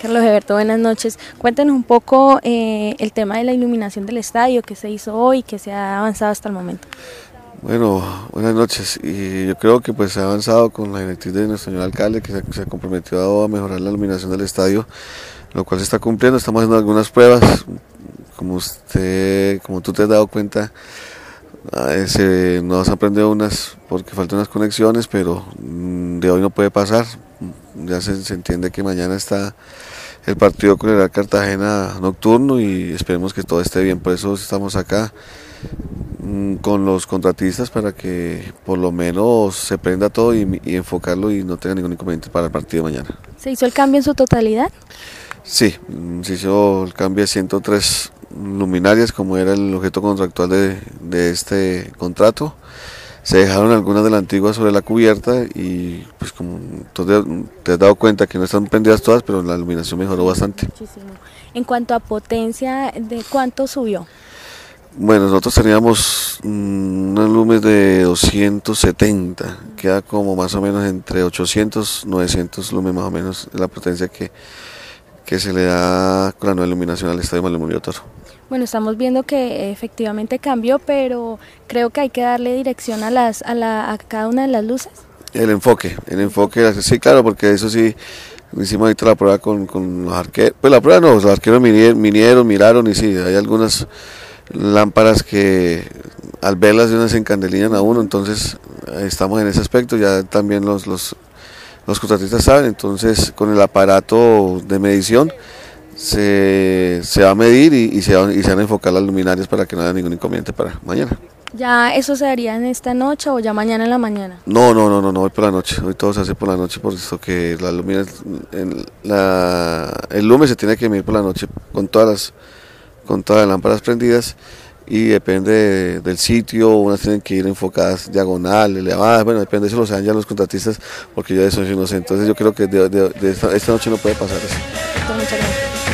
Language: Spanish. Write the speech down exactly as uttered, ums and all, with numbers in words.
Carlos Eberto, buenas noches. Cuéntanos un poco eh, el tema de la iluminación del estadio, que se hizo hoy, que se ha avanzado hasta el momento. Bueno, buenas noches. Y yo creo que pues se ha avanzado con la directriz de nuestro señor alcalde, que se, se comprometió a mejorar la iluminación del estadio, lo cual se está cumpliendo. Estamos haciendo algunas pruebas, como usted, como tú te has dado cuenta, se nos han prendido unas porque faltan unas conexiones, pero de hoy no puede pasar. Ya se, se entiende que mañana está el partido con el Real Cartagena nocturno y esperemos que todo esté bien. Por eso estamos acá con los contratistas para que por lo menos se prenda todo y, y enfocarlo y no tenga ningún inconveniente para el partido de mañana. ¿Se hizo el cambio en su totalidad? Sí, se hizo el cambio de ciento tres luminarias como era el objeto contractual de, de este contrato. Se dejaron algunas de la antigua sobre la cubierta y pues como tú te has dado cuenta que no están prendidas todas, pero la iluminación mejoró bastante. Muchísimo. En cuanto a potencia, ¿de cuánto subió? Bueno, nosotros teníamos mmm, unos lumes de doscientos setenta, queda como más o menos entre ochocientos, novecientos lumes más o menos, la potencia que, que se le da con la nueva iluminación al Estadio Manuel Murillo Toro. Bueno, estamos viendo que efectivamente cambió, pero creo que hay que darle dirección a, las, a, la, a cada una de las luces. El enfoque, el enfoque, sí, claro, porque eso sí, hicimos ahorita la prueba con, con los arqueros, pues la prueba no, los arqueros vinieron, vinieron, miraron y sí, hay algunas lámparas que al verlas de unas se encandelan a uno, entonces estamos en ese aspecto, ya también los, los, los contratistas saben, entonces con el aparato de medición se, se va a medir y, y, se va, y se van a enfocar las luminarias para que no haya ningún inconveniente para mañana. ¿Ya eso se haría en esta noche o ya mañana en la mañana? No, no, no, no, no, hoy por la noche, hoy todo se hace por la noche, por eso que la lumina, la, el lumen se tiene que medir por la noche con todas las, con todas las lámparas prendidas y depende de, del sitio, unas tienen que ir enfocadas diagonal, elevadas, bueno, depende, eso lo saben ya los contratistas, porque yo de eso no sé, entonces yo creo que de, de, de esta, esta noche no puede pasar eso. Muchas gracias.